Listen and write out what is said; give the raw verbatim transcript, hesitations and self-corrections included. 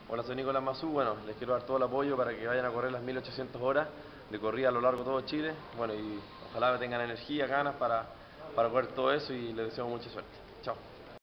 Hola, soy Nicolás Mazú. Bueno, les quiero dar todo el apoyo para que vayan a correr las mil ochocientas horas de corrida a lo largo de todo Chile. Bueno, y ojalá tengan energía, ganas para, para correr todo eso y les deseo mucha suerte. Chao.